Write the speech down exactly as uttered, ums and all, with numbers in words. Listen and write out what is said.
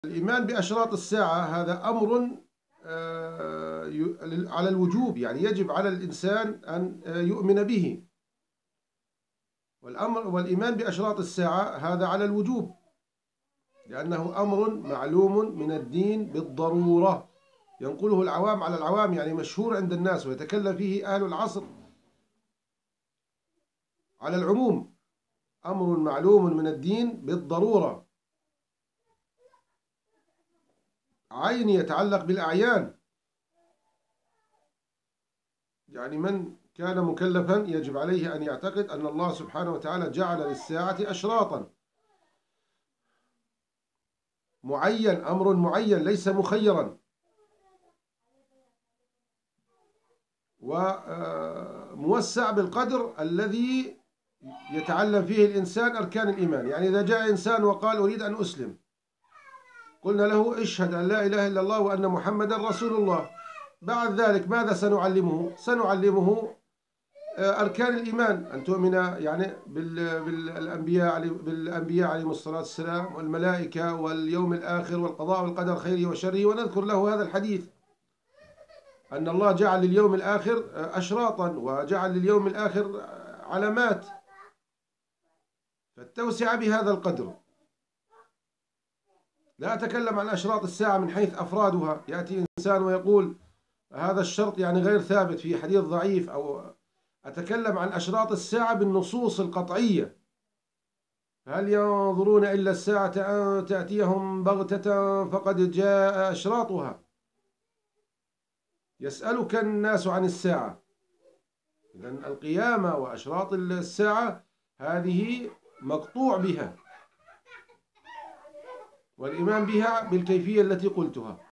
الإيمان بأشراط الساعة هذا أمر آه، على الوجوب، يعني يجب على الإنسان أن يؤمن به. والأمر والإيمان بأشراط الساعة هذا على الوجوب، لأنه أمر معلوم من الدين بالضرورة، ينقله العوام على العوام، يعني مشهور عند الناس ويتكلم فيه أهل العصر على العموم. أمر معلوم من الدين بالضرورة، عين يتعلق بالأعيان، يعني من كان مكلفا يجب عليه أن يعتقد أن الله سبحانه وتعالى جعل للساعة أشراطا، معين، أمر معين ليس مخيرا، وموسع بالقدر الذي يتعلم فيه الإنسان أركان الإيمان. يعني إذا جاء إنسان وقال أريد أن أسلم، قلنا له اشهد أن لا إله إلا الله وأن محمدا رسول الله. بعد ذلك ماذا سنعلمه؟ سنعلمه أركان الإيمان، أن تؤمن يعني بالأنبياء بالأنبياء عليهم الصلاة والسلام، والملائكة، واليوم الآخر، والقضاء والقدر خيره وشره، ونذكر له هذا الحديث أن الله جعل لليوم الآخر أشراطا، وجعل لليوم الآخر علامات، فالتوسع بهذا القدر. لا أتكلم عن أشراط الساعة من حيث أفرادها، يأتي إنسان ويقول هذا الشرط يعني غير ثابت في حديث ضعيف، أو أتكلم عن أشراط الساعة بالنصوص القطعية. هل ينظرون إلا الساعة أن تأتيهم بغتة فقد جاء أشراطها. يسألك الناس عن الساعة، إذن القيامة وأشراط الساعة هذه مقطوع بها، والإيمان بها بالكيفية التي قلتها.